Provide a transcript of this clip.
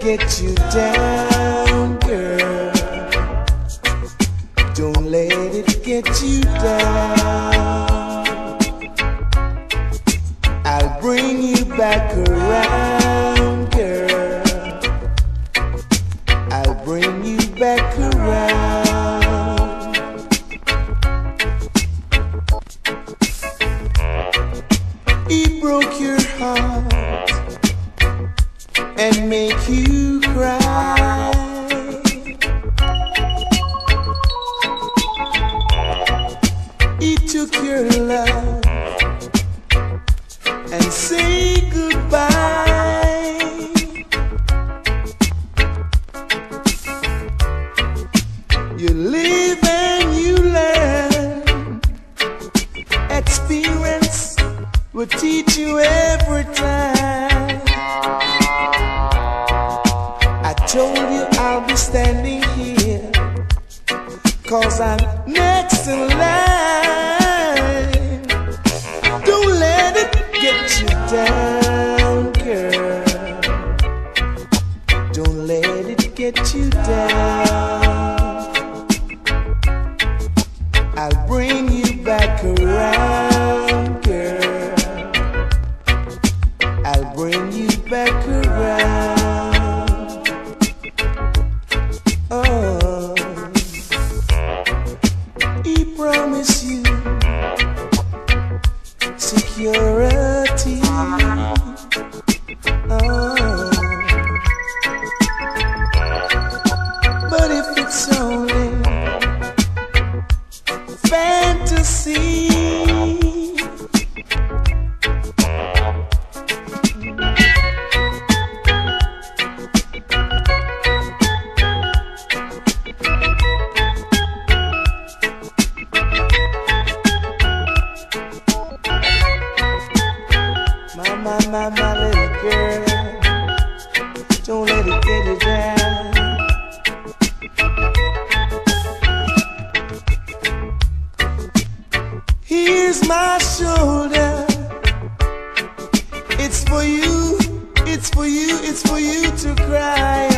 get you down, girl. Don't let it get you down. I'll bring you back around, girl. I'll bring you back around. He broke your heart and make you cry. He took your love and say goodbye. You live and you learn. Experience will teach you every time. I told you I'll be standing here, 'cause I'm next in line. Don't let it get you down, girl. Don't let it get you down. I'll bring you back around, girl. I'll bring you back around. Oh, he promised you security. Oh, but if it's only fantasy, my little girl, don't let it get you down. Here's my shoulder. It's for you, it's for you, it's for you to cry